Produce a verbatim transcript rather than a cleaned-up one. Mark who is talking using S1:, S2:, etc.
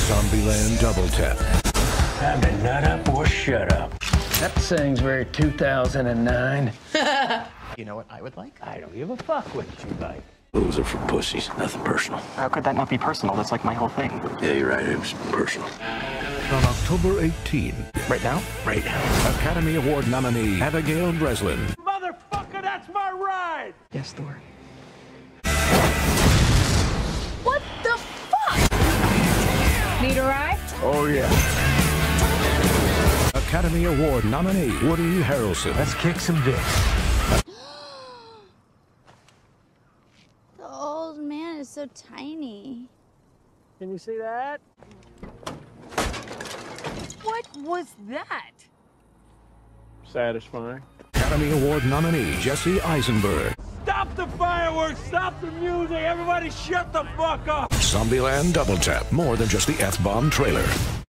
S1: Zombieland Double Tap.
S2: Time to nut up or shut up. That saying's very two thousand nine.
S3: You know what I would like?
S2: I don't give a fuck what you like.
S4: Those are for pussies, nothing personal.
S3: How could that not be personal? That's like my whole thing.
S4: Yeah, you're right, it was personal.
S1: On October eighteenth,
S3: Right now?
S4: Right now.
S1: Academy Award nominee Abigail Breslin.
S2: Motherfucker, that's my ride!
S3: Yes, Thor.
S5: What the fuck? Need a ride?
S2: Oh, yeah.
S1: Academy Award nominee Woody Harrelson.
S2: Let's kick some dick.
S5: The old man is so tiny.
S2: Can you see that?
S5: What was that?
S2: Satisfying.
S1: Academy Award nominee Jesse Eisenberg.
S2: Stop the fireworks! Stop the music! Everybody shut the fuck up!
S1: Zombieland Double Tap, more than just the F-bomb trailer.